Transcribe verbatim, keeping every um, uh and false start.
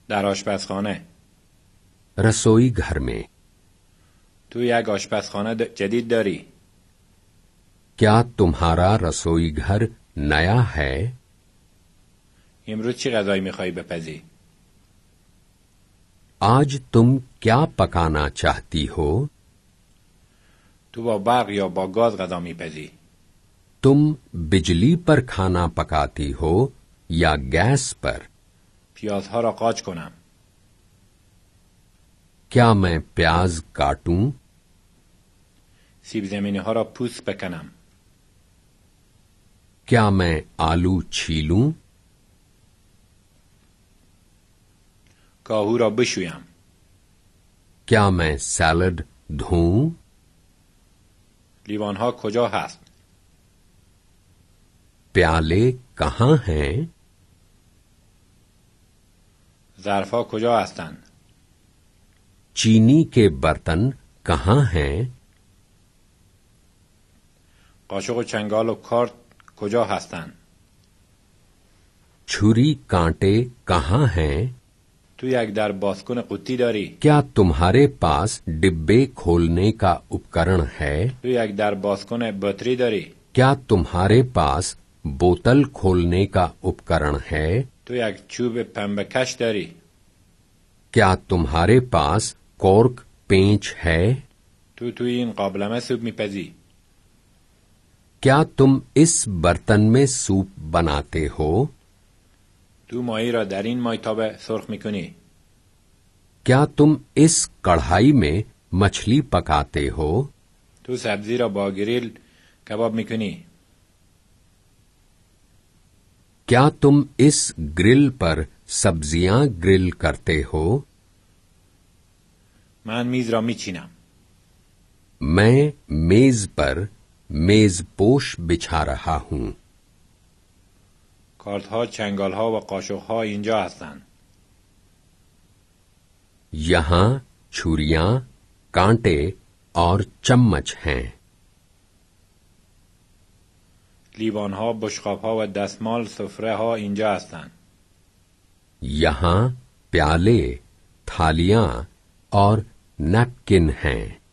در آشپزخانه. رسوئی گھر میں. تو یک آشپزخانه جدید داری؟ کیا تمہارا رسوئی گھر نیا ہے؟ امروز چی غذایی میخوایی بپزی؟ آج تم کیا پکانا چاہتی ہو؟ تو با برق یا با گاز غذا میپزی؟ تم بجلی پر کھانا پکاتی ہو یا گیس پر؟ پیازها را قاچ کنم. کیا میں پیاز کاٹوں؟ سیب زمینی ها را پوست بکنم. کیا میں آلو چھیلوں؟ کاهو را بشویم. کیا میں سیلڈ دھوؤں؟ لیوان ها کجا هست؟ پیالے کہاں ہیں؟ ظرف ها کجا هستند؟ چینی کے برتن کہاں ہیں؟ قاشق و چنگال و کارت کجا هستند؟ چھری کانٹے کہاں ہیں؟ تو یک در بازکن قوطی داری؟ کیا تمہارے پاس ڈبے کھولنے کا اپکرن ہے؟ تو یک در بازکن بطری داری؟ کیا تمہارے پاس بوتل کھولنے کا اپکرن ہے؟ تو یک چوب پنبکش داری؟ کیا تمہارے پاس کورک پینچ ہے؟ تو توی این قابلمه سوپ میپزی؟ کیا تم اس برتن میں سوپ بناتے ہو؟ تو ماهی را در این مایتابه سرخ میکنی؟ کیا تم اس کڑھائی میں مچھلی پکاتے ہو؟ تو سبزی را با گریل کباب میکنی؟ کیا تم اس گرل پر سبزیاں گرل کرتے ہو؟ من میز را میچینم. میں میز پر میز پوش بچھا رہا ہوں. کارت ها، چنگال ها و قاشق ها اینجا هستند. یہاں چھریاں، کانٹے اور چمچ ہیں. لیوان ها، بشقاب ها و دستمال سفره ها اینجا هستند. یہاں پیالے، تھالیاں اور نیپکن ہیں.